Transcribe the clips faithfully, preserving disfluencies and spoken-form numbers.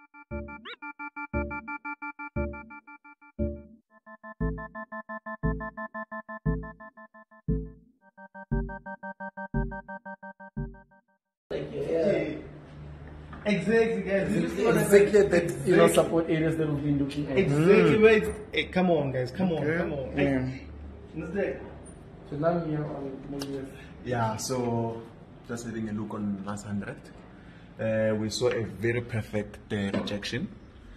Exactly, guys. Exactly that, you know, support areas that we've been looking at. Exactly mm. right. Hey, come on, guys. Come on, okay. come on. Yeah. Hey. So now we are on maybe. Yeah, so just having a look on last hundred. Uh, we saw a very perfect uh, rejection.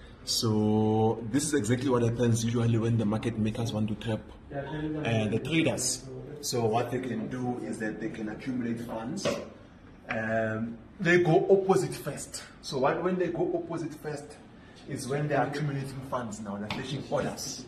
So this is exactly what happens usually when the market makers want to trap uh, the traders. So what they can do is that they can accumulate funds. Um, they go opposite first. So what, when they go opposite first is when they are accumulating funds now, they're taking orders.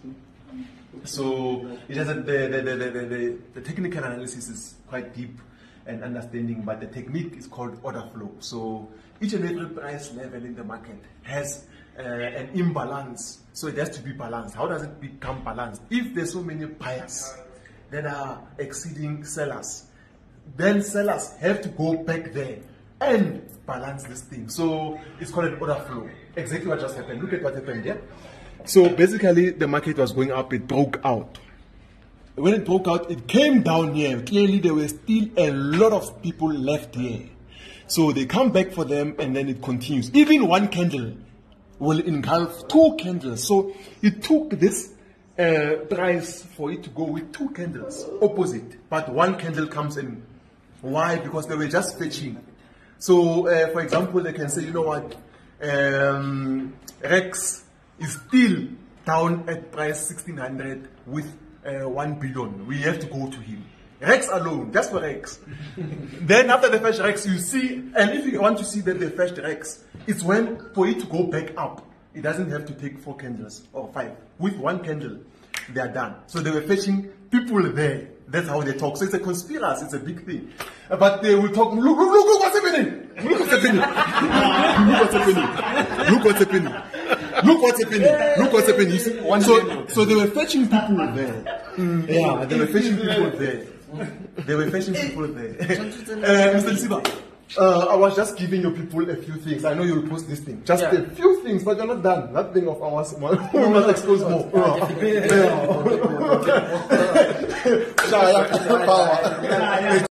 So it doesn't, the, the, the, the, the, the technical analysis is quite deep and understanding, but the technique is called order flow. So each and every price level in the market has uh, an imbalance, so it has to be balanced. How does it become balanced? If there's so many buyers that are exceeding sellers, then sellers have to go back there and balance this thing. So it's called an order flow. Exactly what just happened. Look at what happened here. So basically the market was going up, it broke out. When it broke out, it came down here. Clearly there were still a lot of people left here. So they come back for them and then it continues. Even one candle will engulf two candles. So it took this uh, price for it to go with two candles opposite, but one candle comes in. Why? Because they were just fetching. So uh, for example, they can say, you know what, um, Rex is still down at price sixteen hundred with uh, one billion. We have to go to him. Rex alone, just for Rex. Then after they fetch Rex, you see, and if you want to see that they fetched Rex, it's when for it to go back up, it doesn't have to take four candles or five. With one candle, they are done. So they were fetching people there. That's how they talk. So it's a conspiracy, it's a big thing. But they will talk, look, look, look, look what's happening. Look what's happening. Look what's happening. Look what's happening. Look what's happening. Look what's happening. You see, so, so they were fetching people there. Mm. Yeah, they were fetching people there. They were fetching people there. uh, Mister Lisiba, uh, I was just giving your people a few things. I know you will post this thing. Just yeah. a few things, but you're not done. Nothing of ours. We must expose more. Yeah.